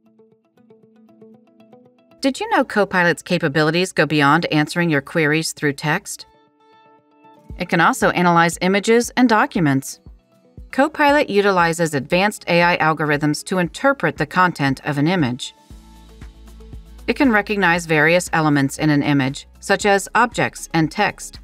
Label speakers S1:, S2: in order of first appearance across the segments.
S1: Did you know Copilot's capabilities go beyond answering your queries through text? It can also analyze images and documents. Copilot utilizes advanced AI algorithms to interpret the content of an image. It can recognize various elements in an image, such as objects and text.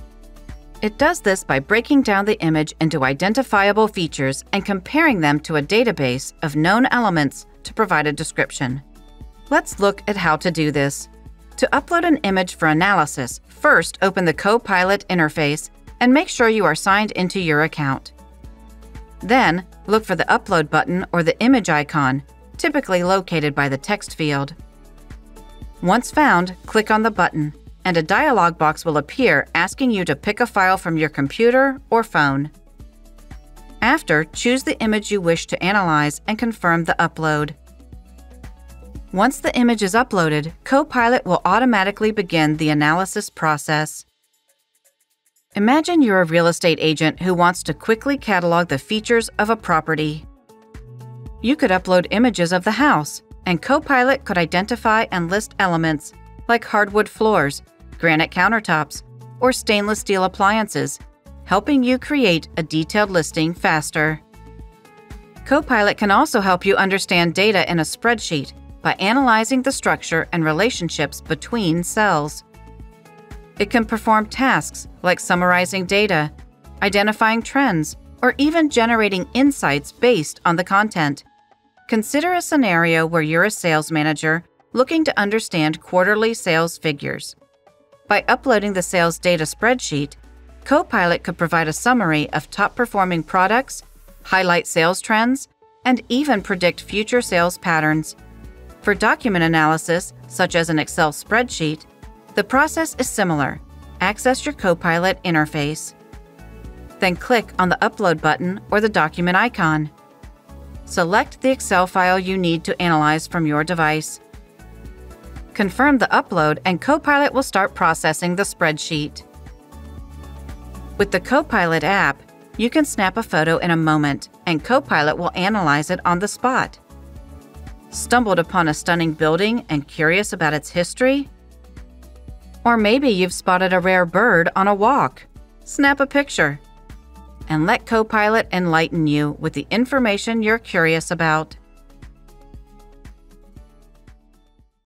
S1: It does this by breaking down the image into identifiable features and comparing them to a database of known elements to provide a description. Let's look at how to do this. To upload an image for analysis, first open the Copilot interface and make sure you are signed into your account. Then, look for the Upload button or the image icon, typically located by the text field. Once found, click on the button, and a dialog box will appear asking you to pick a file from your computer or phone. After, choose the image you wish to analyze and confirm the upload. Once the image is uploaded, Copilot will automatically begin the analysis process. Imagine you're a real estate agent who wants to quickly catalog the features of a property. You could upload images of the house, and Copilot could identify and list elements like hardwood floors, granite countertops, or stainless steel appliances, helping you create a detailed listing faster. Copilot can also help you understand data in a spreadsheet by analyzing the structure and relationships between cells. It can perform tasks like summarizing data, identifying trends, or even generating insights based on the content. Consider a scenario where you're a sales manager looking to understand quarterly sales figures. By uploading the sales data spreadsheet, Copilot could provide a summary of top-performing products, highlight sales trends, and even predict future sales patterns. For document analysis, such as an Excel spreadsheet, the process is similar. Access your Copilot interface. Then click on the Upload button or the document icon. Select the Excel file you need to analyze from your device. Confirm the upload and Copilot will start processing the spreadsheet. With the Copilot app, you can snap a photo in a moment and Copilot will analyze it on the spot. Stumbled upon a stunning building and curious about its history? Or maybe you've spotted a rare bird on a walk. Snap a picture and let Copilot enlighten you with the information you're curious about.